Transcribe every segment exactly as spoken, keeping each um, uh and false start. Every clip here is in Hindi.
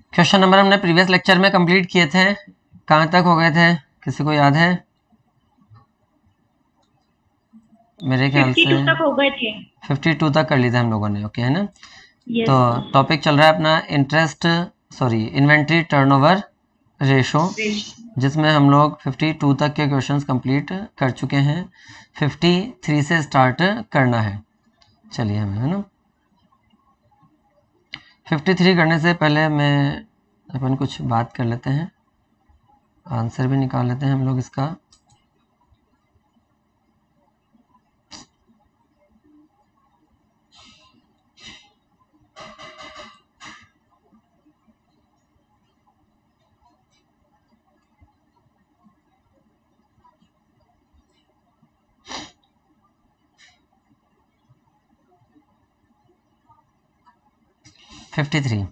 क्वेश्चन नंबर हमने प्रीवियस लेक्चर में कंप्लीट किए थे, कहाँ तक हो गए थे, किसी को याद है? मेरे ख्याल से बावन तक हो गए थे। बावन तक कर लिए थे हम लोगों ने, ओके है ना। yes, तो टॉपिक चल रहा है अपना interest sorry inventory turnover ratio, जिसमें हम लोग बावन तक के क्वेश्चंस कंप्लीट कर चुके हैं। तिरेपन से स्टार्ट करना है, चलिए हमें, है ना। तिरेपन करने से पहले मैं अपन कुछ बात कर लेते हैं, आंसर भी निकाल लेते हैं हम लोग इसका। तिरेपन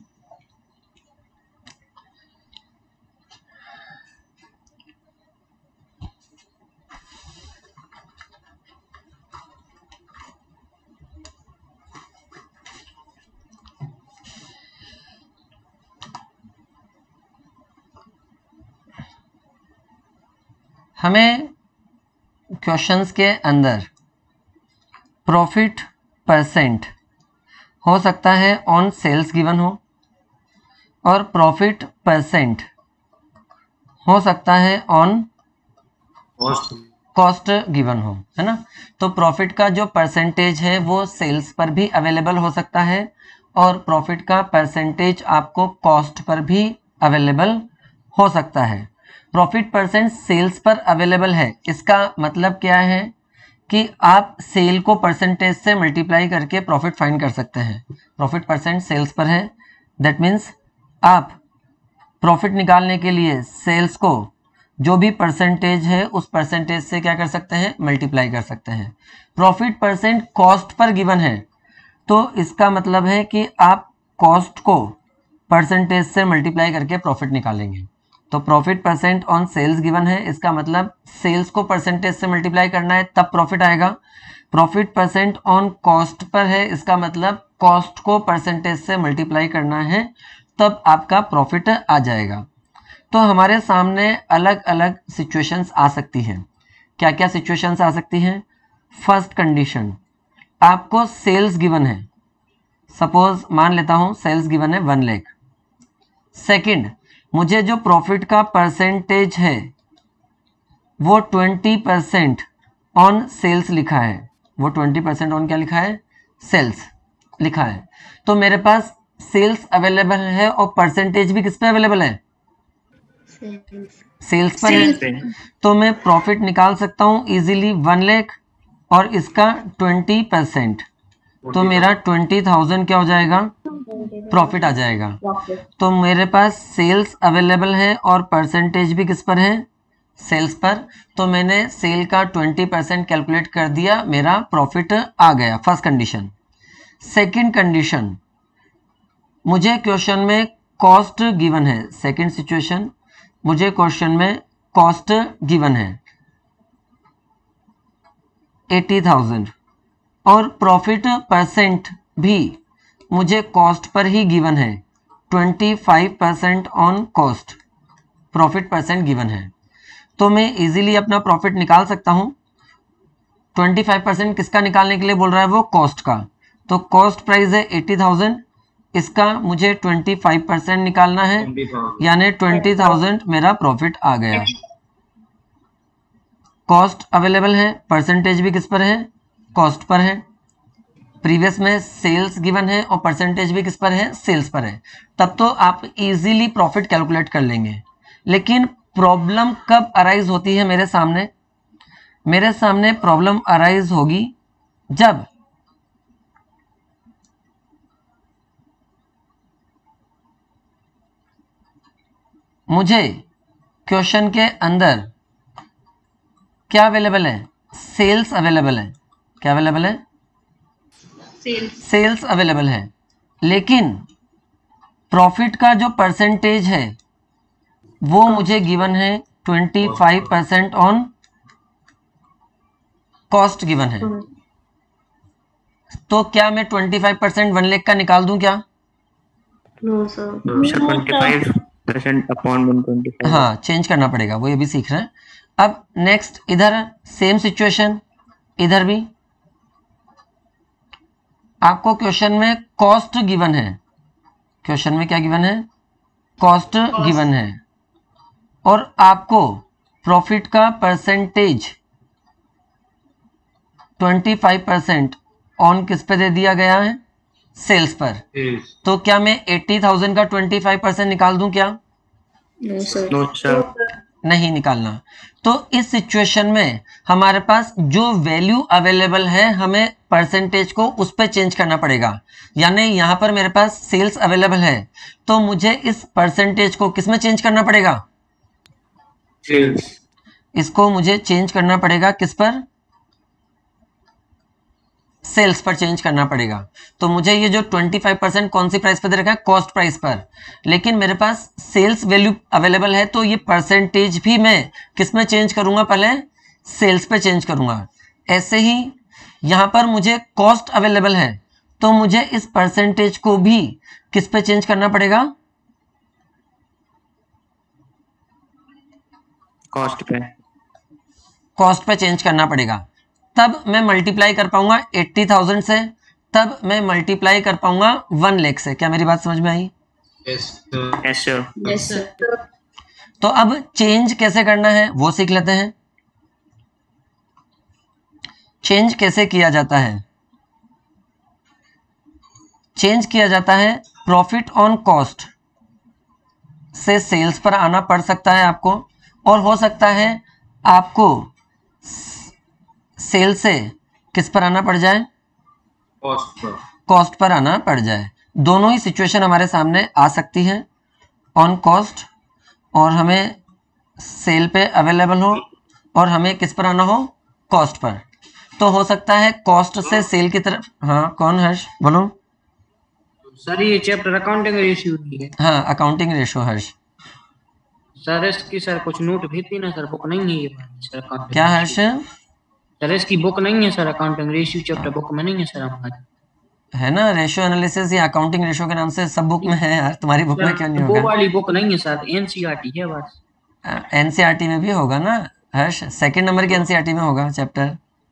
हमें क्वेश्चंस के अंदर प्रॉफिट परसेंट हो सकता है ऑन सेल्स गिवन हो, और प्रॉफिट परसेंट हो सकता है ऑन कॉस्ट गिवन हो, है ना। तो प्रॉफिट का जो परसेंटेज है वो सेल्स पर भी अवेलेबल हो सकता है, और प्रॉफिट का परसेंटेज आपको कॉस्ट पर भी अवेलेबल हो सकता है। प्रॉफिट परसेंट सेल्स पर अवेलेबल है, इसका मतलब क्या है कि आप सेल को परसेंटेज से मल्टीप्लाई करके प्रॉफिट फाइंड कर सकते हैं। प्रॉफिट परसेंट सेल्स पर है, दैट मीन्स आप प्रॉफिट निकालने के लिए सेल्स को जो भी परसेंटेज है उस परसेंटेज से क्या कर सकते हैं, मल्टीप्लाई कर सकते हैं। प्रॉफिट परसेंट कॉस्ट पर गिवन है, तो इसका मतलब है कि आप कॉस्ट को परसेंटेज से मल्टीप्लाई करके प्रॉफिट निकालेंगे। तो profit percent on sales given है, इसका मतलब सेल्स को परसेंटेज से मल्टीप्लाई करना है तब प्रॉफिट आएगा। प्रॉफिट परसेंट ऑन कॉस्ट पर है, इसका मतलब कॉस्ट को परसेंटेज से मल्टीप्लाई करना है तब आपका प्रॉफिट आ जाएगा। तो हमारे सामने अलग अलग सिचुएशंस आ सकती हैं। क्या क्या सिचुएशंस आ सकती हैं? फर्स्ट कंडीशन, आपको सेल्स गिवन है, सपोज मान लेता हूं सेल्स गिवन है वन लाख। सेकंड, मुझे जो प्रॉफिट का परसेंटेज है वो ट्वेंटी परसेंट ऑन सेल्स लिखा है, वो ट्वेंटी परसेंट ऑन क्या लिखा है, सेल्स लिखा है। तो मेरे पास सेल्स अवेलेबल है और परसेंटेज भी किस पे अवेलेबल है, सेल्स पर है। तो मैं प्रॉफिट निकाल सकता हूं इजीली वन लाख और इसका ट्वेंटी परसेंट, तो मेरा ट्वेंटी थाउजेंड क्या हो जाएगा, प्रॉफिट आ जाएगा। तो मेरे पास सेल्स अवेलेबल है और परसेंटेज भी किस पर है, सेल्स पर। तो मैंने सेल का ट्वेंटी परसेंट कैलकुलेट कर दिया, मेरा प्रॉफिट आ गया, फर्स्ट कंडीशन। सेकंड कंडीशन, मुझे क्वेश्चन में कॉस्ट गिवन है, सेकंड सिचुएशन, मुझे क्वेश्चन में कॉस्ट गिवन है एटी थाउजेंड और प्रॉफिट परसेंट भी मुझे कॉस्ट पर ही गिवन है, twenty five percent on cost profit percent given है। तो मैं इजीली अपना प्रॉफिट निकाल सकता हूं। ट्वेंटी फाइव परसेंट किसका निकालने के लिए बोल रहा है, वो कॉस्ट का। तो कॉस्ट प्राइस है एटी थाउजेंड, इसका मुझे ट्वेंटी फाइव परसेंट निकालना है, यानी ट्वेंटी थाउजेंड मेरा प्रॉफिट आ गया। कॉस्ट अवेलेबल है, परसेंटेज भी किस पर है, कॉस्ट पर है। प्रीवियस में सेल्स गिवन है और परसेंटेज भी किस पर है, सेल्स पर है। तब तो आप इजीली प्रॉफिट कैलकुलेट कर लेंगे। लेकिन प्रॉब्लम कब अराइज होती है मेरे सामने, मेरे सामने प्रॉब्लम अराइज होगी जब मुझे क्वेश्चन के अंदर क्या अवेलेबल है, सेल्स अवेलेबल है। क्या अवेलेबल है, सेल्स सेल्स अवेलेबल है, लेकिन प्रॉफिट का जो परसेंटेज है वो मुझे गिवन है twenty five percent on cost given है। तो क्या मैं twenty five percent one lakh का निकाल दूं क्या, no sir. Twenty five percent upon one twenty five. हाँ, चेंज करना पड़ेगा, वो ये भी सीख रहे हैं। अब नेक्स्ट इधर सेम सिचुएशन, इधर भी आपको क्वेश्चन में कॉस्ट गिवन है, क्वेश्चन में क्या गिवन है, कॉस्ट गिवन है, और आपको प्रॉफिट का परसेंटेज पच्चीस परसेंट ऑन किस पे दे दिया गया है, सेल्स पर। तो क्या मैं अस्सी हज़ार का पच्चीस परसेंट निकाल दूं क्या? No sir. No sir. नहीं निकालना। तो इस सिचुएशन में हमारे पास जो वैल्यू अवेलेबल है हमें परसेंटेज को उस पर चेंज करना पड़ेगा। यानी यहां पर मेरे पास सेल्स अवेलेबल है तो मुझे इस परसेंटेज को किस में चेंज करना पड़ेगा, सेल्स। इसको मुझे चेंज करना पड़ेगा किस पर, सेल्स पर चेंज करना पड़ेगा। तो मुझे ये जो पच्चीस परसेंट कौन सी प्राइस पर दे रखा है, कॉस्ट प्राइस पर, लेकिन मेरे पास सेल्स वैल्यू अवेलेबल है तो ये परसेंटेज भी मैं किस में चेंज करूंगा, पहले सेल्स पे चेंज करूंगा। ऐसे ही यहां पर मुझे कॉस्ट अवेलेबल है तो मुझे इस परसेंटेज को भी किस पे चेंज करना पड़ेगा, कॉस्ट पे। कॉस्ट पे चेंज करना पड़ेगा। तब मैं मल्टीप्लाई कर पाऊंगा अस्सी हज़ार से, तब मैं मल्टीप्लाई कर पाऊंगा वन लाख से। क्या मेरी बात समझ में आई? Yes sir. Yes sir. तो अब चेंज कैसे करना है वो सीख लेते हैं। चेंज कैसे किया जाता है, चेंज किया जाता है प्रॉफिट ऑन कॉस्ट से सेल्स पर आना पड़ सकता है आपको, और हो सकता है आपको सेल से किस पर आना पड़ जाए, कॉस्ट पर। कॉस्ट पर आना पड़ जाए। दोनों ही सिचुएशन हमारे सामने आ सकती है, ऑन कॉस्ट और हमें सेल पे अवेलेबल हो, और हमें किस पर आना हो, कॉस्ट पर। तो हो सकता है कॉस्ट से सेल की तरफ। हाँ कौन हर्ष, बोलो। सर ये चैप्टर अकाउंटिंग रेशियो की है। हाँ अकाउंटिंग रेशियो हर्ष। सर इसकी सर कुछ नोट भेज दी ना सर, बुक नहीं है ये सर अकाउंटिंग। क्या हर्ष? सर इसकी बुक नहीं है sir, accounting ratio chapter book में नहीं है सर हमारी। है ना, रेशियो एनालिसिस या अकाउंटिंग रेशियो के नाम से सब बुक में है यार, तुम्हारी बुक में क्यों नहीं वो होगा? वाली बुक नहीं है सर, एनसीईआरटी है बस। एनसीईआरटी में भी होगा ना हर्ष, सेकंड नंबर के एनसीईआरटी में होगा चैप्टर।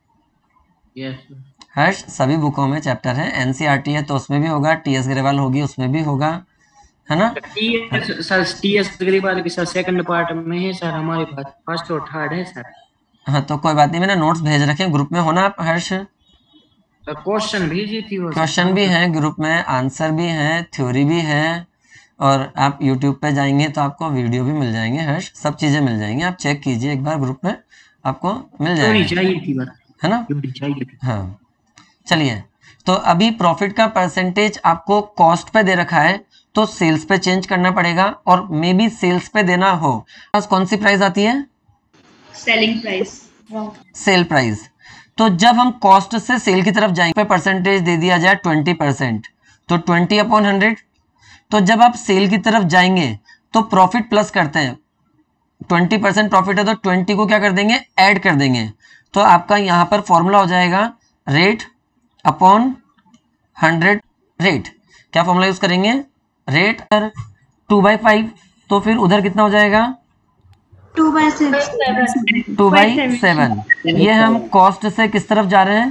यस हर्ष सभी बुकों में चैप्टर है, एनसीईआरटी है तो उसमें भी होगा, टीएस ग्रेवाल होगी उसमें भी होगा, है ना। टीएस सर, टीएस ग्रेवाल की सर सेकंड पार्ट में है सर, हमारे पास फर्स्ट और थर्ड है सर। हाँ तो कोई बात नहीं, मैंने नोट्स भेज रखे ग्रुप में, हो ना आप हर्ष? क्वेश्चन भेजी थी वो, क्वेश्चन भी है ग्रुप में, आंसर भी है, थ्योरी भी है, और आप यूट्यूब पे जाएंगे तो आपको वीडियो भी मिल जाएंगे हर्ष, सब चीज़ें मिल जाएंगी, आप चेक कीजिए एक बार ग्रुप में, आपको मिल जाएगा, चाहिए थी बस, है ना। चाहिए थी। हाँ चलिए, तो अभी प्रॉफिट का परसेंटेज आपको कॉस्ट पे दे रखा है तो सेल्स पे चेंज करना पड़ेगा, और मे बी सेल्स पे देना हो, बस कौन सी प्राइस आती है, सेलिंग प्राइस, सेल प्राइस। तो जब हम कॉस्ट से सेल की तरफ जाएंगे, परसेंटेज दे दिया जाए ट्वेंटी परसेंट, तो ट्वेंटी अपॉन हंड्रेड। तो जब आप सेल की तरफ जाएंगे तो प्रॉफिट प्लस करते हैं, ट्वेंटी परसेंट प्रॉफिट है तो ट्वेंटी को क्या कर देंगे, ऐड कर देंगे। तो आपका यहाँ पर फॉर्मूला हो जाएगा रेट अपॉन हंड्रेड। रेट क्या फॉर्मूला यूज करेंगे, रेट टू बाई फाइव, तो फिर उधर कितना हो जाएगा, two by six, two by seven. ये हम कॉस्ट से किस तरफ जा रहे हैं,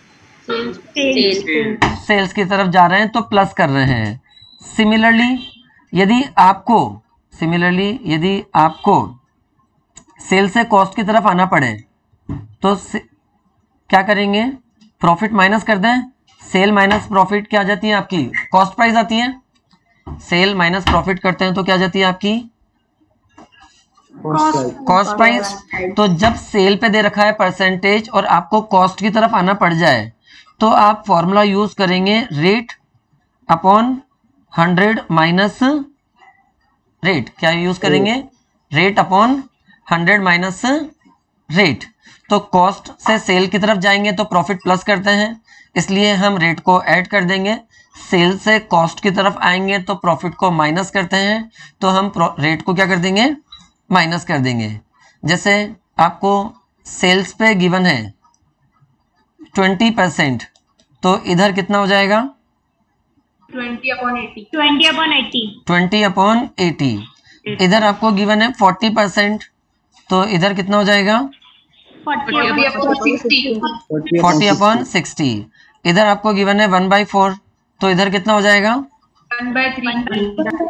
सेल्स की तरफ जा रहे हैं तो प्लस कर रहे हैं। सिमिलरली यदि आपको सिमिलरली यदि आपको सेल से कॉस्ट की तरफ आना पड़े तो क्या करेंगे, प्रॉफिट माइनस कर दें, सेल माइनस प्रॉफिट क्या आ जाती है आपकी, कॉस्ट प्राइस आती है, सेल माइनस प्रॉफिट करते हैं तो क्या जाती है आपकी, कॉस्ट प्राइस। तो जब सेल पे दे रखा है परसेंटेज और आपको कॉस्ट की तरफ आना पड़ जाए तो आप फॉर्मूला यूज करेंगे rate upon hundred minus rate. क्या यूज करेंगे, rate upon hundred minus rate. तो कॉस्ट से सेल की तरफ जाएंगे तो प्रॉफिट प्लस करते हैं, इसलिए हम रेट को ऐड कर देंगे। सेल से कॉस्ट की तरफ आएंगे तो प्रॉफिट को माइनस करते हैं, तो हम रेट को क्या कर देंगे, माइनस कर देंगे। जैसे आपको सेल्स पे गिवन है ट्वेंटी परसेंट, तो इधर कितना हो जाएगा, twenty upon eighty twenty upon eighty twenty upon eighty. इधर आपको गिवन है फोर्टी परसेंट, तो इधर कितना हो जाएगा? Forty upon sixty forty upon sixty. इधर आपको गिवन है वन बाई फोर, तो इधर कितना हो जाएगा? One by three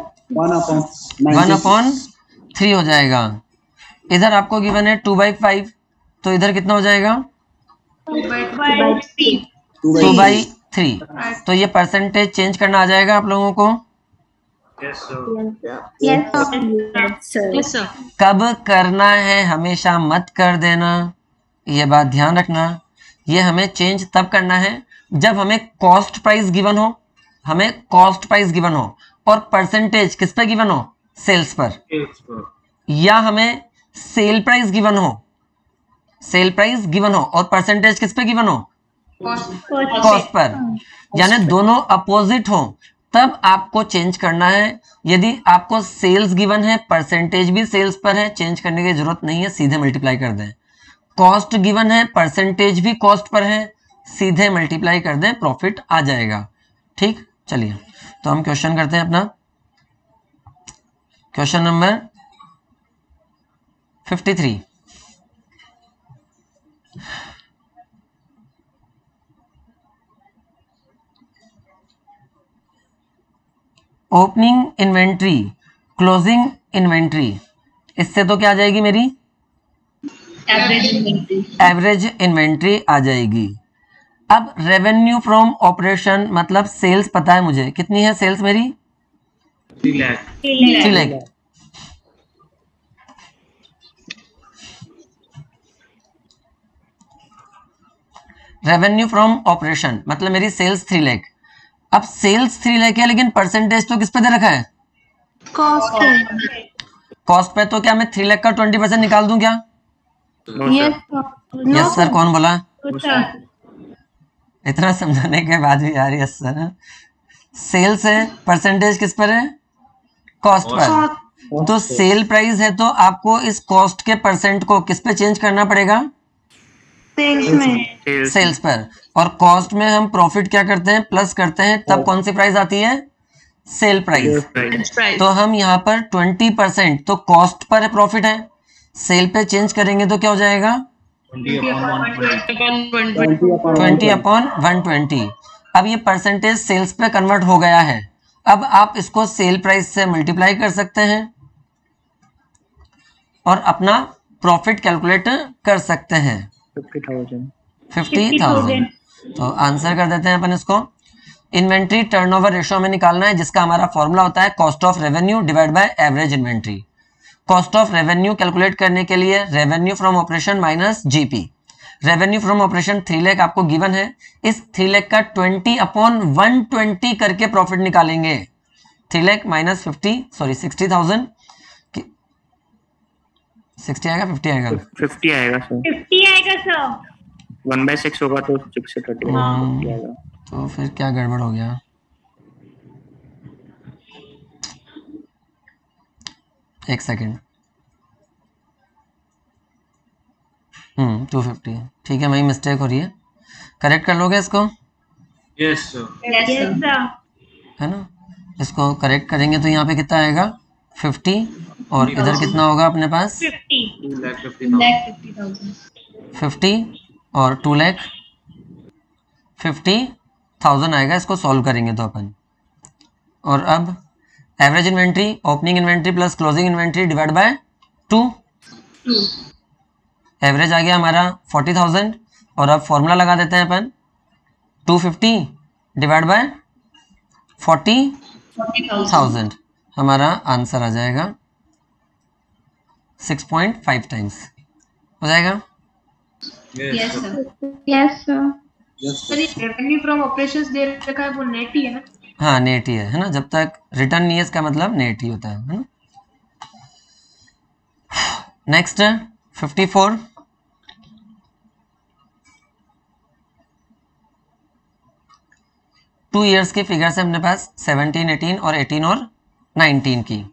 one upon three हो जाएगा। इधर आपको गिवन है टू बाई फाइव, तो इधर कितना हो जाएगा? Two by three. तो ये परसेंटेज चेंज करना आ जाएगा आप लोगों को? Yes, sir. Yes sir. कब करना है, हमेशा मत कर देना, ये बात ध्यान रखना। ये हमें चेंज तब करना है जब हमें कॉस्ट प्राइस गिवन हो, हमें कॉस्ट प्राइस गिवन हो और परसेंटेज किस पे गिवन हो? सेल्स पर। Yes, sir. या हमें सेल प्राइस गिवन हो, सेल प्राइस गिवन हो और परसेंटेज किस पे गिवन हो? Cost per. यानी दोनों अपोजिट हो, तब आपको चेंज करना है। यदि आपको सेल्स गिवन है, परसेंटेज भी सेल्स पर है, चेंज करने की जरूरत नहीं है, सीधे मल्टीप्लाई कर दें। कॉस्ट गिवन है, परसेंटेज भी कॉस्ट पर है, सीधे मल्टीप्लाई कर दें, प्रॉफिट आ जाएगा। ठीक, चलिए तो हम क्वेश्चन करते हैं अपना। Question number fifty three. Opening inventory, closing inventory, इससे तो क्या आ जाएगी मेरी? एवरेज इन्वेंट्री एवरेज इन्वेंट्री आ जाएगी। अब रेवेन्यू फ्रॉम ऑपरेशन मतलब सेल्स पता है मुझे, कितनी है सेल्स मेरी? Three lakh. Three lakh. Revenue from operation मतलब मेरी सेल्स थ्री लाख। अब सेल्स थ्री लाख है, लेकिन परसेंटेज तो किस पे दे रखा है? कॉस्ट कॉस्ट पे। तो क्या मैं थ्री लाख का ट्वेंटी परसेंट निकाल दूं क्या? No, sir. Yes sir. कौन बोला? No, sir. इतना समझाने के बाद भी यार यस सर। सेल्स है, परसेंटेज किस पर है? Cost per. तो सेल प्राइस है तो आपको इस कॉस्ट के परसेंट को किस पे चेंज करना पड़ेगा? सेल्स में Sales. सेल्स पर। और कॉस्ट में हम प्रॉफिट क्या करते हैं? प्लस करते हैं, तब कौन सी प्राइस आती है? Sale price. Price. तो हम यहाँ पर ट्वेंटी परसेंट तो कॉस्ट पर प्रॉफिट है, सेल पे चेंज करेंगे तो क्या हो जाएगा? Twenty upon one twenty. Twenty upon one twenty. अब ये परसेंटेज सेल्स पे कन्वर्ट हो गया है। अब आप इसको सेल प्राइस से मल्टीप्लाई कर सकते हैं और अपना प्रॉफिट कैलकुलेट कर सकते हैं। Fifty thousand. Fifty thousand. तो आंसर कर देते हैं अपन इसको। इन्वेंट्री टर्नओवर रेशियो में निकालना है, जिसका हमारा फॉर्मूला होता है cost of revenue divide by average inventory. Cost of revenue calculate करने के लिए revenue from operation minus GP. Revenue from operation three lakh आपको गिवन है, इस थ्री लाख का ट्वेंटी अपॉन वन ट्वेंटी करके प्रॉफिट निकालेंगे। Three lakh minus fifty sorry sixty thousand, sixty आएगा फिफ्टी आएगा? Fifty आएगा sir. फिफ्टी आएगा सर। One by six होगा तो six से thirty आएगा. तो फिर क्या गड़बड़ हो गया? एक सेकेंड। हम्म टू फिफ्टी ठीक है, वही मिस्टेक हो रही है, करेक्ट कर लोगे इसको? Yes, sir. Yes sir. है ना? इसको करेक्ट करेंगे तो यहाँ पे कितना आएगा? फिफ्टी। और इधर कितना होगा अपने पास? Fifty Two lakh fifty thousand. Lakh fifty thousand fifty और टू लैख फिफ्टी थाउजेंड आएगा। इसको सॉल्व करेंगे तो अपन। और अब average inventory, opening inventory plus closing inventory divide by two. Average आ गया हमारा फोर्टी थाउजेंड और अब फॉर्मूला लगा देते हैं अपन, two fifty divide by forty thousand. हमारा आंसर आ जाएगा सिक्स पॉइंट फाइव टाइम्स हो जाएगा। Yes, sir. Yes sir. Yes, sir ये रेवेन्यू फ्रॉम ऑपरेशंस दे रखा है, वो नेट ही है ना? हाँ नेट ही है, है ना? जब तक रिटर्न नहीं है इसका मतलब नेट ही होता है, है ना? Next fifty four. Two years की फिगर्स है अपने पास, सेवनटीन एटीन और एटीन और नाइनटीन की।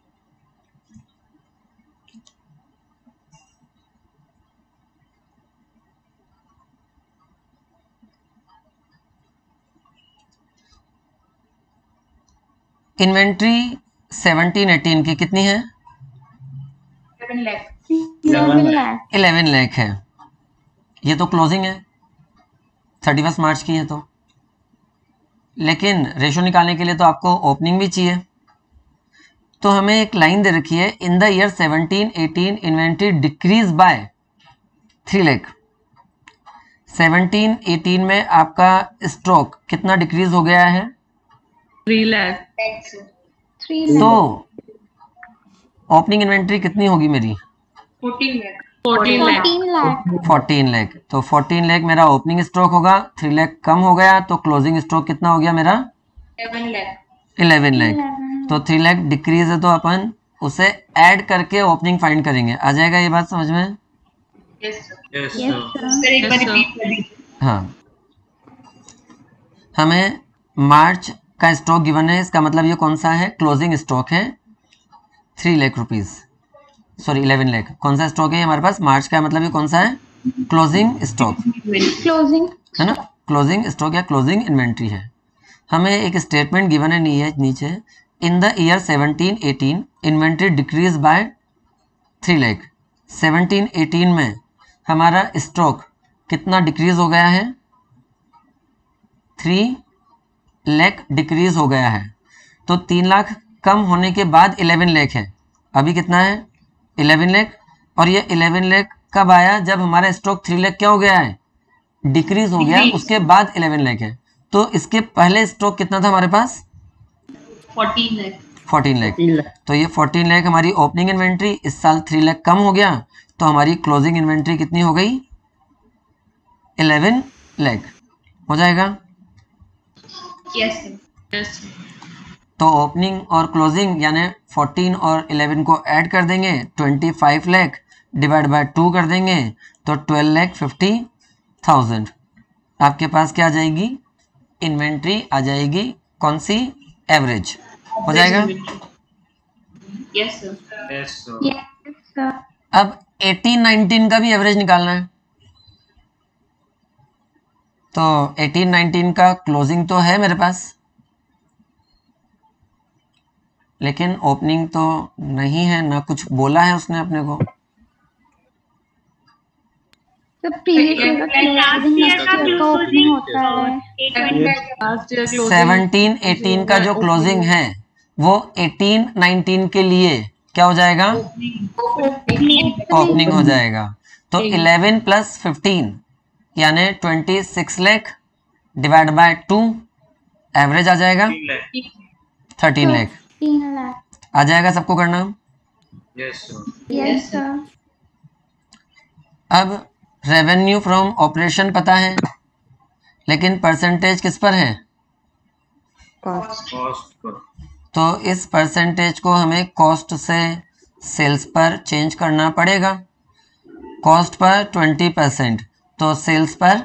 इन्वेंट्री सेवनटीन एटीन की कितनी है? सेवन लाख इलेवन लाख है। ये तो क्लोजिंग है थर्टी फर्स्ट मार्च की है, तो लेकिन रेशो निकालने के लिए तो आपको ओपनिंग भी चाहिए। तो हमें एक लाइन दे रखी है, in the year seventeen eighteen inventory decrease by three lakh. Seventeen eighteen में आपका स्टॉक कितना डिक्रीज हो गया है? थ्री लाख। तो ओपनिंग इन्वेंट्री कितनी होगी मेरी? Fourteen lakh fourteen lakh. Fourteen lakh. तो फोर्टीन लाख मेरा ओपनिंग स्टॉक होगा, थ्री लाख कम हो गया तो क्लोजिंग स्टॉक कितना हो गया मेरा? Seven lakh eleven lakh. तो थ्री लाख डिक्रीज है तो अपन उसे ऐड करके ओपनिंग फाइंड करेंगे। आ जाएगा ये बात समझ में? यस सर यस सर एक बार रिपीट कर दीजिए। हाँ, हमें मार्च का स्टॉक गिवन है, इसका मतलब ये कौन सा है? क्लोजिंग स्टॉक है three lakh rupees, sorry eleven lakh. कौन सा स्टॉक है हमारे पास? मार्च का मतलब ये कौन सा है? क्लोजिंग स्टॉक क्लोजिंग है ना, क्लोजिंग स्टॉक या क्लोजिंग इन्वेंट्री है। हमें एक स्टेटमेंट गिवन है नीचे, in the year seventeen eighteen inventory decrease by three lakh. Seventeen eighteen में हमारा स्टॉक कितना डिक्रीज हो गया है? थ्री लाख डिक्रीज हो गया है। तो तीन लाख कम होने के बाद इलेवन लाख है, अभी कितना है? इलेवन लाख। और ये इलेवन लाख कब आया? जब हमारा स्टॉक थ्री लाख क्या हो गया है? डिक्रीज हो गया, उसके बाद इलेवन लाख है। तो इसके पहले स्टॉक कितना था हमारे पास? Fourteen lakh fourteen lakh. तो ये फोर्टीन लाख हमारी ओपनिंग इन्वेंट्री, इस साल थ्री लाख कम हो गया तो हमारी क्लोजिंग इन्वेंट्री कितनी हो गई? इलेवन लाख हो जाएगा। Yes sir yes. तो ओपनिंग और क्लोजिंग यानी फोर्टीन और इलेवन को ऐड कर देंगे, twenty five lakh divide by two कर देंगे तो ट्वेल्व लाख फिफ्टी थाउजेंड। आपके पास क्या आ जाएगी? इन्वेंट्री आ जाएगी, कौन सी? एवरेज हो जाएगा। Yes sir yes sir. अब एटीन नाइनटीन का भी एवरेज निकालना है। तो एटीन नाइनटीन का क्लोजिंग तो है मेरे पास, लेकिन ओपनिंग तो नहीं है, ना कुछ बोला है उसने अपने को। सेवनटीन एटीन का जो क्लोजिंग है वो एटीन नाइनटीन के लिए क्या हो जाएगा? ओपनिंग हो जाएगा। तो इलेवन प्लस फिफ्टीन यानी twenty six lakh divide by two, average आ जाएगा थर्टीन लाख। आ जाएगा सबको करना? Yes sir. यस सर अब रेवेन्यू फ्रॉम ऑपरेशन पता है, लेकिन परसेंटेज किस पर है? Cost per. तो इस परसेंटेज को हमें कॉस्ट से सेल्स पर चेंज करना पड़ेगा। कॉस्ट पर ट्वेंटी परसेंट तो सेल्स पर,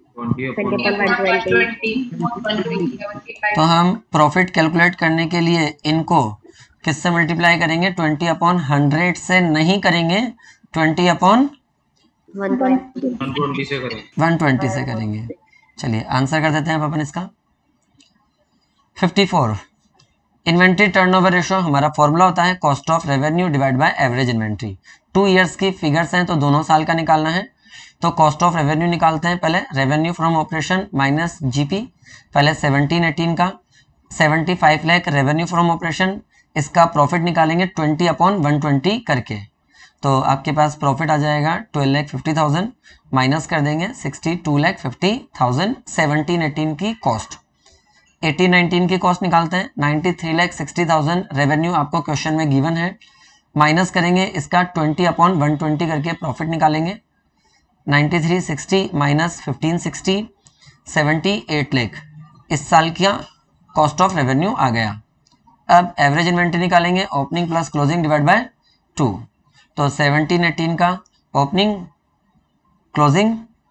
तो हम प्रॉफिट कैलकुलेट करने के लिए इनको किससे मल्टीप्लाई करेंगे? ट्वेंटी अपॉन हंड्रेड से नहीं करेंगे, ट्वेंटी अपॉन वन ट्वेंटी से करें। वन ट्वेंटी से करेंगे। चलिए आंसर कर देते हैं अपन इसका। Fifty four inventory turnover ratio हमारा फॉर्मूला होता है cost of revenue divide by average inventory. Two years की फिगर्स हैं तो दोनों साल का निकालना है। तो कॉस्ट ऑफ रेवेन्यू निकालते हैं पहले, revenue from operation minus GP. पहले सेवनटीन एटीन का seventy five lakh revenue from operation, इसका प्रॉफिट निकालेंगे ट्वेंटी अपॉन वन ट्वेंटी करके। तो आपके पास प्रॉफिट आ जाएगा twelve lakh fifty thousand, minus कर देंगे sixty two lakh fifty thousand. Seventeen eighteen की कॉस्ट, एटीन नाइनटीन की कॉस्ट निकालते हैं, ninety three lakh sixty thousand revenue आपको क्वेश्चन में गिवन है, माइनस करेंगे इसका ट्वेंटी अपॉन वन ट्वेंटी करके प्रॉफिट निकालेंगे। Ninety three sixty minus fifteen sixty, seventy eight lakh इस साल का कॉस्ट ऑफ रेवेन्यू आ गया। अब एवरेज इन्वेंट्री निकालेंगे, opening plus closing divide by two. तो सेवनटीन एटीन का opening closing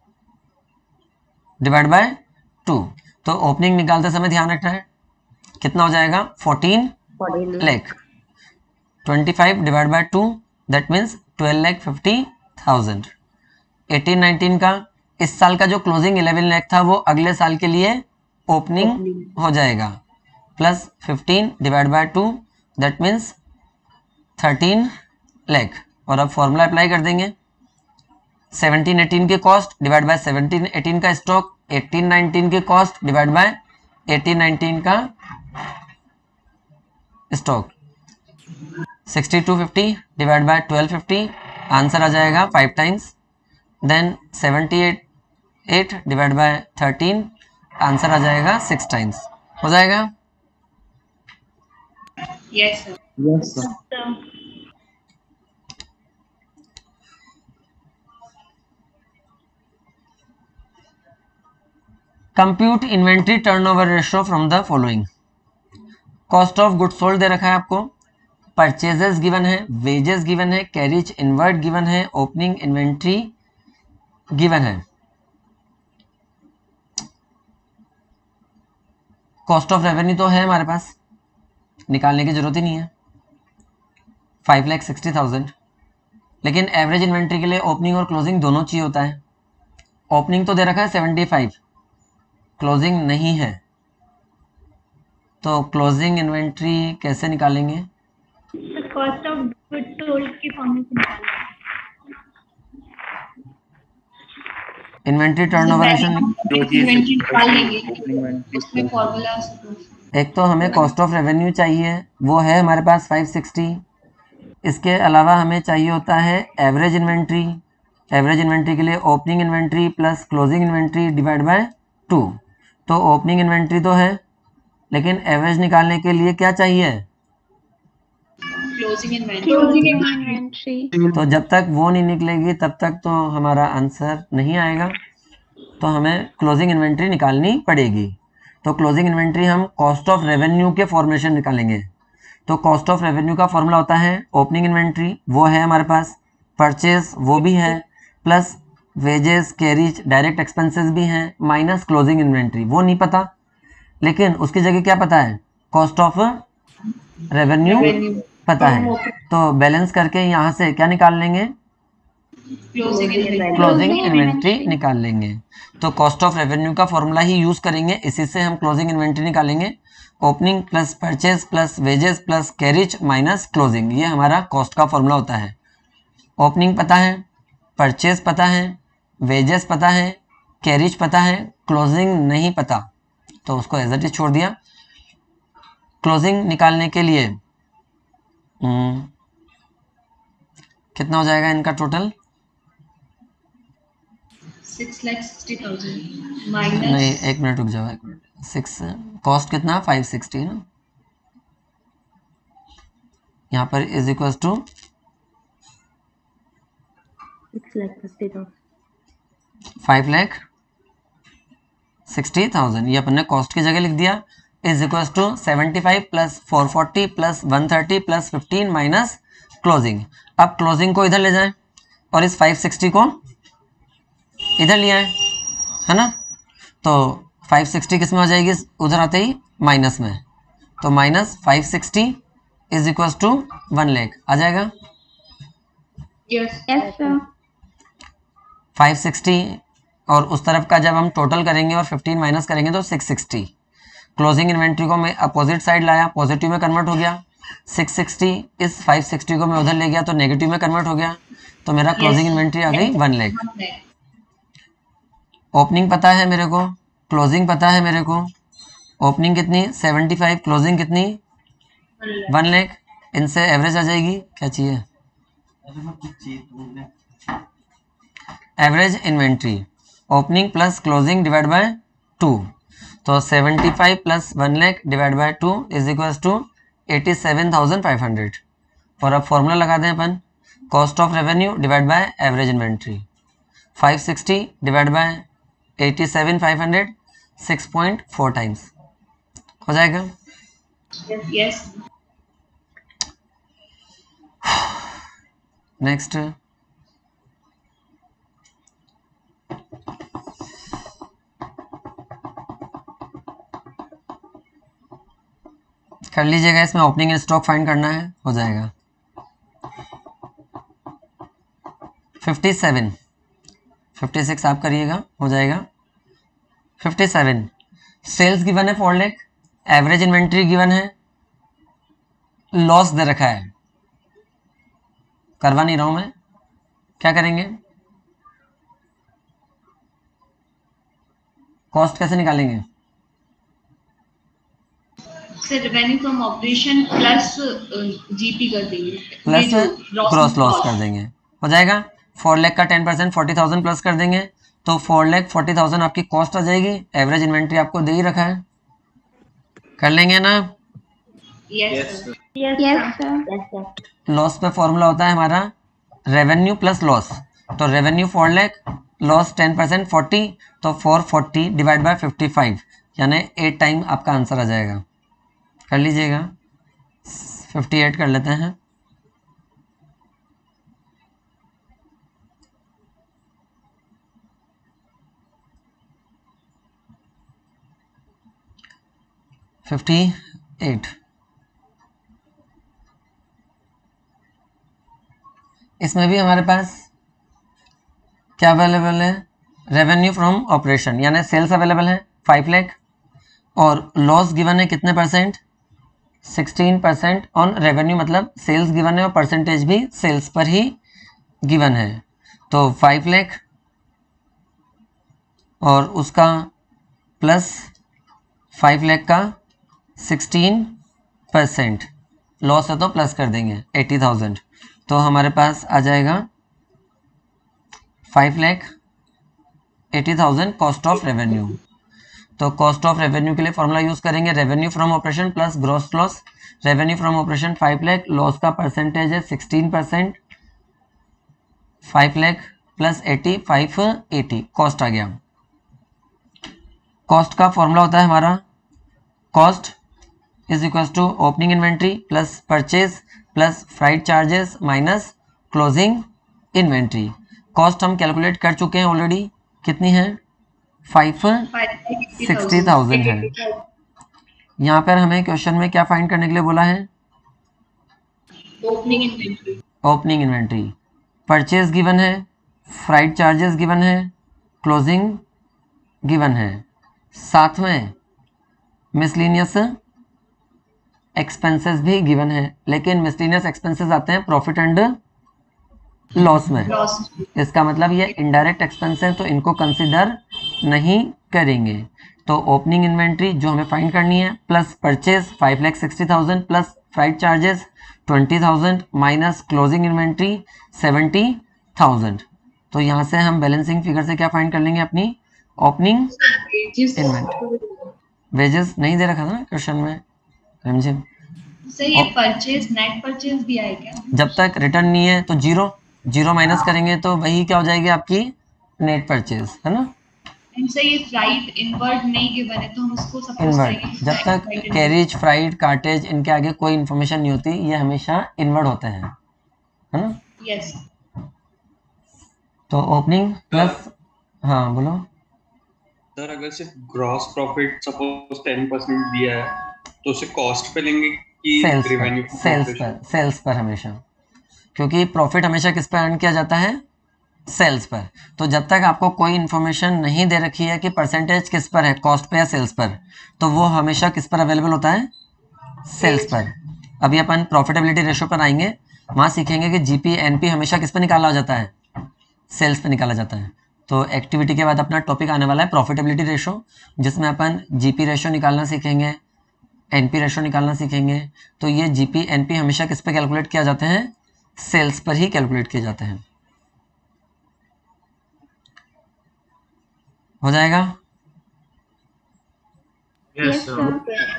divide by two. तो ओपनिंग निकालते समय ध्यान रखना है कितना हो जाएगा? Fourteen lakh. Twenty five divide by two that means twelve lakh fifty thousand. Eighteen nineteen का इस साल का जो क्लोजिंग इलेवन लाख था वो अगले साल के लिए ओपनिंग हो जाएगा। Plus fifteen divide by two, that means thirteen lakh. और अब फॉर्मूला अप्लाई कर देंगे, सेवनटीन एटीन के cost divide by seventeen eighteen का स्टॉक, एटीन नाइनटीन के cost divide by eighteen nineteen का stock, sixty two fifty divide by twelve fifty, answer आ जाएगा five times. Then seventy eight eight divide by thirteen, answer आ जाएगा सिक्स टाइम्स। हो जाएगा? Yes sir. Yes sir. Compute inventory turnover ratio from the following. Cost of goods sold दे रखा है आपको, परचेजेस गिवन है, वेजेस गिवन है, कैरिज इनवर्ड गिवन है, ओपनिंग इन्वेंट्री गिवन है। कॉस्ट ऑफ रेवेन्यू तो है हमारे पास, निकालने की जरूरत ही नहीं है, फाइव लैख सिक्सटी थाउजेंड। लेकिन एवरेज इन्वेंट्री के लिए ओपनिंग और क्लोजिंग दोनों चाहिए होता है। ओपनिंग तो दे रखा है सेवेंटी फाइव, क्लोजिंग नहीं है, तो क्लोजिंग इन्वेंट्री कैसे निकालेंगे? कॉस्ट ऑफ गुड्स सोल्ड की फॉर्म से निकालना। इन्वेंट्री टर्नओवर रेशियो इन्वेंट्री निकाल लेंगे, उसमें फॉर्मूला। एक तो हमें कॉस्ट ऑफ रेवेन्यू चाहिए, वो है हमारे पास फाइव सिक्सटी। इसके अलावा हमें चाहिए होता है एवरेज इन्वेंट्री। एवरेज इन्वेंट्री के लिए opening inventory plus closing inventory divide by two. तो ओपनिंग इन्वेंट्री तो है, लेकिन एवरेज निकालने के लिए क्या चाहिए? Closing inventory. तो जब तक वो नहीं निकलेगी तब तक तो हमारा आंसर नहीं आएगा, तो हमें क्लोजिंग इन्वेंट्री निकालनी पड़ेगी। तो क्लोजिंग इन्वेंट्री हम कॉस्ट ऑफ रेवेन्यू के फॉर्मेशन निकालेंगे। तो कॉस्ट ऑफ रेवेन्यू का फॉर्मूला होता है ओपनिंग इन्वेंट्री, वो है हमारे पास, परचेज वो भी है, plus wages carriage direct expenses भी हैं, माइनस क्लोजिंग इन्वेंट्री वो नहीं पता, लेकिन उसकी जगह क्या पता है? कॉस्ट ऑफ रेवेन्यू पता है। तो बैलेंस करके यहाँ से क्या निकाल लेंगे? क्लोजिंग इन्वेंट्री निकाल लेंगे। तो कॉस्ट ऑफ रेवेन्यू का फॉर्मूला ही यूज करेंगे, इसी से हम क्लोजिंग इन्वेंट्री निकालेंगे। Opening plus purchase plus wages plus carriage minus closing, ये हमारा कॉस्ट का फॉर्मूला होता है। ओपनिंग पता है, परचेज पता है, वेजेस पता है, कैरिज पता है, क्लोजिंग नहीं पता, तो उसको एज इट इज छोड़ दिया। क्लोजिंग निकालने के लिए हम्म, कितना हो जाएगा इनका total? Six lakh sixty thousand नहीं, माइनस, एक मिनट रुक जाओ, एक मिनट। सिक्स कॉस्ट कितना? फाइव सिक्सटी ना, यहाँ पर is equal to five lakh sixty thousand, ये अपन ने कॉस्ट की जगह लिख दिया, is equal to seventy five plus four forty plus one thirty plus fifteen minus closing. अब क्लोजिंग को इधर ले जाएं और इस फाइव सिक्सटी को इधर लिया है, है ना? तो फाइव सिक्सटी किस में आ जाएगी? उधर आते ही माइनस में, तो minus five sixty is equal to one lakh आ जाएगा। Yes sir. फाइव सिक्सटी और उस तरफ का जब हम टोटल करेंगे और फिफ्टीन माइनस करेंगे तो सिक्स सिक्सटी। क्लोजिंग इन्वेंट्री को मैं अपोजिट साइड लाया, पॉजिटिव में कन्वर्ट हो गया। सिक्स सिक्सटी इस फाइव सिक्सटी को मैं उधर ले गया तो नेगेटिव में कन्वर्ट हो गया, तो मेरा क्लोजिंग इन्वेंट्री आ गई वन लैख। ओपनिंग पता है मेरे को, क्लोजिंग पता है मेरे को। ओपनिंग कितनी? सेवेंटी फाइव, क्लोजिंग कितनी? वन लैख। इनसे एवरेज आ जाएगी, क्या चाहिए? Average inventory opening plus closing divide by two, तो seventy five plus one lakh divide by two is equal to eighty seven thousand five hundred. और अब फॉर्मूला लगा दें अपन, cost of revenue divide by average inventory, five sixty divide by eighty seven five hundred, six point four times हो जाएगा। यस नेक्स्ट कर लीजिएगा, इसमें ओपनिंग स्टॉक फाइंड करना है, हो जाएगा। फिफ्टी सेवन, फिफ्टी सिक्स आप करिएगा, हो जाएगा। फिफ्टी सेवन सेल्स गिवन है four lakh, average inventory given है, लॉस दे रखा है, करवा नहीं रहा हूं मैं, क्या करेंगे, कॉस्ट कैसे निकालेंगे, sir revenue from operation plus GP कर देंगे, प्लस ग्रॉस लॉस कर देंगे, हो जाएगा। फोर लाख का ten percent forty thousand plus कर देंगे तो फोर लाख फोर्टी थाउजेंड आपकी कॉस्ट आ जाएगी। एवरेज इन्वेंट्री आपको दे ही रखा है, कर लेंगे ना। Yes sir. Yes sir. Loss पे फॉर्मूला होता है हमारा रेवेन्यू प्लस लॉस, तो revenue four lakh, loss ten percent forty, तो four forty divide by fifty five, यानी एट टाइम आपका आंसर आ जाएगा। कर लीजिएगा, फिफ्टी एट कर लेते हैं। फिफ्टी एट, इसमें भी हमारे पास क्या अवेलेबल है, रेवेन्यू फ्रॉम ऑपरेशन यानी सेल्स अवेलेबल है फाइव लाख, और लॉस गिवन है कितने percent, sixteen percent on revenue, मतलब सेल्स गिवन है और परसेंटेज भी सेल्स पर ही गिवन है, तो फाइव लाख और उसका प्लस फाइव लाख का सिक्सटीन परसेंट, लॉस है तो प्लस कर देंगे एटी थाउजेंड, तो हमारे पास आ जाएगा five lakh eighty thousand cost of revenue. तो कॉस्ट ऑफ रेवेन्यू के लिए फॉर्मूला यूज करेंगे revenue from operation plus gross loss. Revenue from operation five lakh, loss का परसेंटेज है sixteen percent, five lakh plus eighty, five eighty cost आ गया। कॉस्ट का फॉर्मूला होता है हमारा cost is equal to opening inventory plus purchase plus freight charges minus closing inventory. Cost हम कैलकुलेट कर चुके हैं ऑलरेडी, कितनी है, फाइव सिक्सटी थाउजेंड है। यहाँ पर हमें क्वेश्चन में क्या फाइंड करने के लिए बोला है, opening inventory. Opening inventory, purchase given है, फ्राइट चार्जेस गिवन है, क्लोजिंग गिवन है, साथ में मिसलिनियस एक्सपेंसेस भी गिवन है, लेकिन मिसलिनियस एक्सपेंसेस आते हैं प्रॉफिट एंड लॉस में, इसका मतलब ये इनडायरेक्ट एक्सपेंस है तो इनको कंसिडर नहीं करेंगे। तो ओपनिंग इन्वेंट्री जो हमें फाइंड करनी है plus purchase five lakh sixty thousand plus freight charges twenty thousand minus closing inventory seventy thousand. तो यहाँ से हम बैलेंसिंग फिगर से क्या फाइंड कर लेंगे, अपनी ओपनिंग इन्वेंट्री। वेजेस नहीं दे रखा था ना क्वेश्चन में रमजिन, सर ये परचेज नेट परचेज दिया है क्या, जब तक रिटर्न नहीं है तो जीरो, जीरो माइनस करेंगे तो वही क्या हो जाएगी आपकी नेट परचेज, है ना। सर ये फ्राइट इनवर्ड नहीं गिवन है तो हम इसको सपोज इनवर्ड, करेंगे जब तक कैरेज फ्राइट कार्टेज इनके आगे कोई इन्फॉर्मेशन नहीं होती, ये हमेशा इनवर्ड होते हैं, है ना। यस। तो ओपनिंग प्लस, हाँ बोलो सर, अगर सिर्फ gross profit suppose ten percent दिया है तो उसे कॉस्ट पे लेंगे कि सेल्स रेवेन्यू पर, सेल्स पर, सेल्स पर हमेशा, क्योंकि प्रॉफिट हमेशा किस पर अर्न किया जाता है, सेल्स पर। तो जब तक आपको कोई इन्फॉर्मेशन नहीं दे रखी है कि परसेंटेज किस पर है, कॉस्ट पे या सेल्स पर, तो वो हमेशा किस पर अवेलेबल होता है, सेल्स पर। अभी अपन प्रॉफिटेबिलिटी रेशो पर आएंगे, वहाँ सीखेंगे कि जीपी एनपी हमेशा किस पर निकाला जाता है, सेल्स पे निकाला जाता है। तो एक्टिविटी के बाद अपना टॉपिक आने वाला है प्रॉफिटेबिलिटी रेशो, जिसमें अपन जीपी रेशो निकालना सीखेंगे, एनपी रेशो निकालना सीखेंगे। तो ये जीपी एनपी हमेशा किस पे कैलकुलेट किया जाते हैं, सेल्स पर ही कैलकुलेट किए जाते हैं। हो जाएगा, yes sir.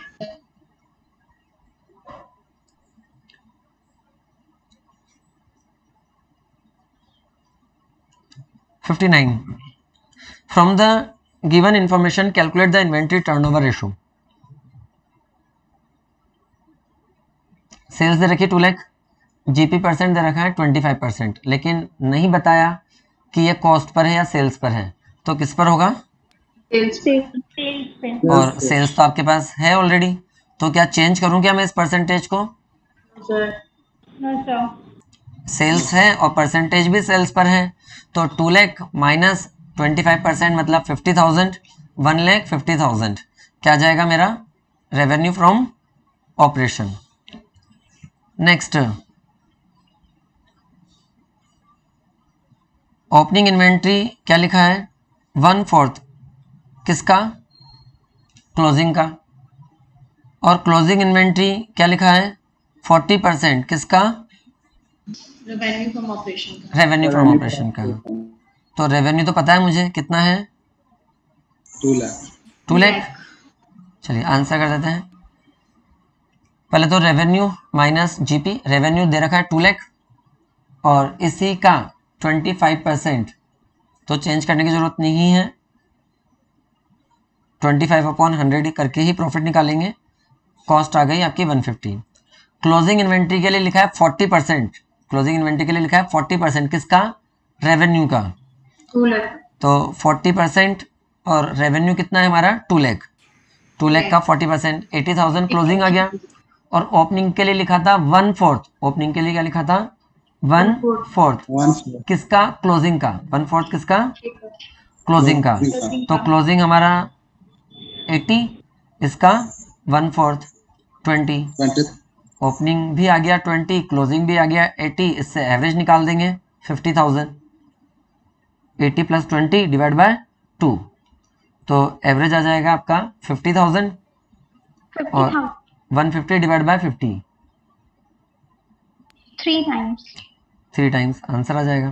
Fifty nine, from the given information calculate the inventory turnover ratio. Sales दे रखी टू लाख, जीपी परसेंट दे रखा है ट्वेंटी फाइव परसेंट, लेकिन नहीं बताया कि ये कॉस्ट पर है या सेल्स पर है, तो किस पर होगा, सेल्स पे। और सेल्स तो आपके पास है ऑलरेडी, तो क्या चेंज करूं क्या मैं इस परसेंटेज को, सर। No sir. सेल्स है और परसेंटेज भी सेल्स पर है, तो two lakh minus twenty five percent मतलब fifty thousand, one lakh fifty thousand क्या जाएगा मेरा, revenue from operation. Next, opening inventory क्या लिखा है? वन फोर्थ किसका? क्लोजिंग का। और क्लोजिंग इन्वेंट्री क्या लिखा है? फोर्टी परसेंट किसका? रेवेन्यू फ्रॉम ऑपरेशन का। रेवेन्यू फ्रॉम ऑपरेशन का। तो रेवेन्यू तो पता है मुझे कितना है? Two lakh two lakh. चलिए आंसर कर देते हैं। पहले तो रेवेन्यू माइनस जीपी, रेवेन्यू दे रखा है टू लैख और इसी का ट्वेंटी फाइव परसेंट, तो चेंज करने की जरूरत नहीं है, ट्वेंटी फाइव अपॉन हंड्रेड करके ही प्रॉफिट निकालेंगे। कॉस्ट आ गई आपकी वन फिफ्टी। क्लोजिंग इन्वेंट्री के लिए लिखा है फोर्टी परसेंट, क्लोजिंग इन्वेंट्री के लिए लिखा है फोर्टी परसेंट किसका? रेवेन्यू का। टू लाख। तो फोर्टी परसेंट और रेवेन्यू कितना है हमारा? टू लैख। टू लैख का forty percent eighty thousand closing आ गया। और ओपनिंग के लिए लिखा था वन फोर्थ, ओपनिंग के लिए क्या लिखा था? वन फोर्थ किसका? क्लोजिंग का। वन फोर्थ किसका? क्लोजिंग का। तो क्लोजिंग हमारा एटी, इसका वन फोर्थ ट्वेंटी। ओपनिंग भी आ गया ट्वेंटी, क्लोजिंग भी आ गया एटी, इससे एवरेज निकाल देंगे fifty thousand. Eighty plus twenty divide by two, तो एवरेज आ जाएगा आपका फिफ्टी थाउजेंड और one fifty divide by fifty, three times three times answer आ जाएगा।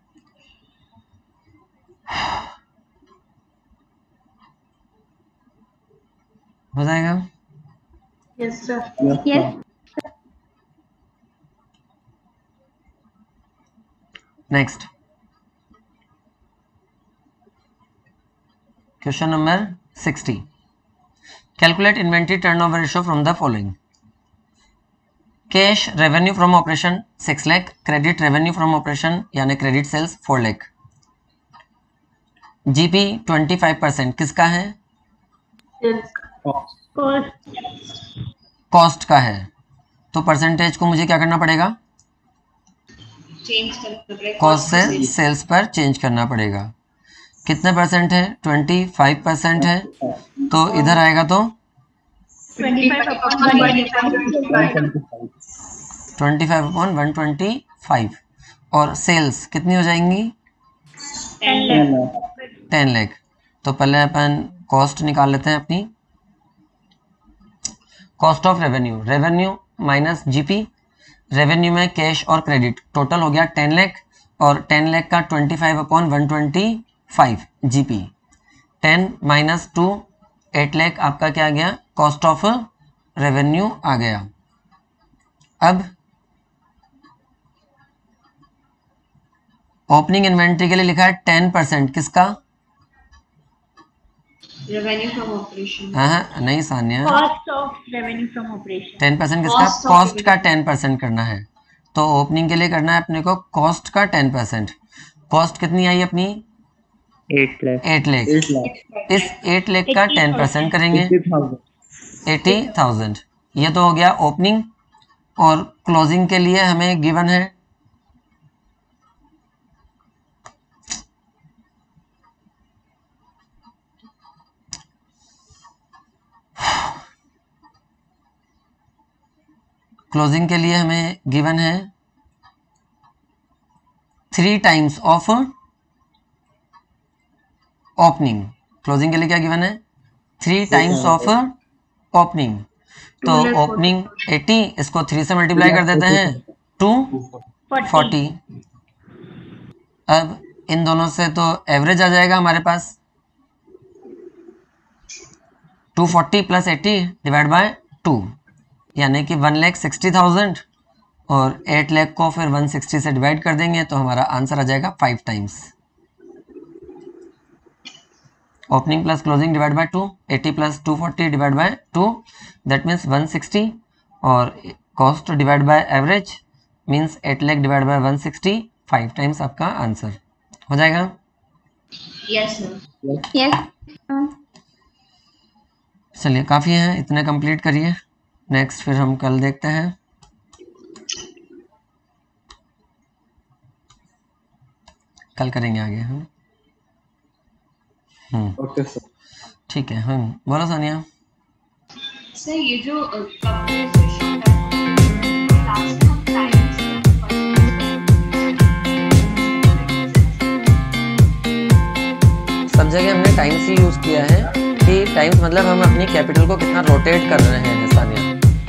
हो जाएगा। Yes sir. Yes next question number sixty. Calculate inventory turnover ratio from the following. Cash revenue from operation six lakh, credit revenue from operation यानी credit sales four lakh. GP twenty five percent किसका है? कॉस्ट का है। तो परसेंटेज को मुझे क्या करना पड़ेगा? चेंज करना पड़ेगा, कॉस्ट से सेल्स पर चेंज करना पड़ेगा। कितने परसेंट है? ट्वेंटी फाइव परसेंट है, तो इधर आएगा तो twenty five upon twenty five upon one twenty five और सेल्स कितनी हो जाएंगी? टेन लाख। तो पहले अपन कॉस्ट निकाल लेते हैं अपनी। Cost of revenue, revenue minus GP, revenue में कैश और क्रेडिट टोटल हो गया टेन लाख और टेन लाख का twenty five upon one twenty five GP. Ten minus two eight lakh आपका क्या आ गया? कॉस्ट ऑफ रेवेन्यू आ गया। अब ओपनिंग इन्वेंट्री के लिए लिखा है टेन परसेंट किसका? Revenue from operation. हाँ नहीं Sania, cost of revenue from operation. Ten percent किसका? Cost of कॉस्ट का revenue। टेन परसेंट करना है। तो ओपनिंग के लिए करना है अपने को कॉस्ट का टेन परसेंट। कॉस्ट कितनी आई अपनी? Eight lakh eight lakh. इस एट लाख का टेन परसेंट करेंगे एटी थाउजेंड। ये तो हो गया ओपनिंग। और क्लोजिंग के लिए हमें गिवन है क्लोजिंग के लिए हमें गिवन है three times of opening. Closing के लिए क्या गिवन है? Three times of opening. तो ओपनिंग एटी, इसको थ्री से मल्टीप्लाई कर देते हैं टू फोर्टी। अब इन दोनों से तो एवरेज आ जाएगा हमारे पास two forty plus eighty divide by two, यानी कि वन लैख सिक्सटी थाउजेंड और एट लैख को फिर वन सिक्सटी से डिवाइड कर देंगे तो हमारा आंसर आ जाएगा five times. Opening plus closing divide by two, eighty plus two forty divide by two, that means one sixty और cost divide by average means eight lakh divide by one sixty, five times आपका आंसर हो जाएगा। Yes sir. यस चलिए काफ़ी है, इतने कंप्लीट करिए। नेक्स्ट फिर हम कल देखते हैं। कल करेंगे आगे हम। Hmm okay sir. ठीक है। हम बोलो सानिया। सर ये जो कंपनसेशन लास्ट हम टाइम्स सब जगह हमने टाइम्स ही यूज किया है कि टाइम्स मतलब हम अपनी कैपिटल को कितना रोटेट कर रहे हैं सानिया।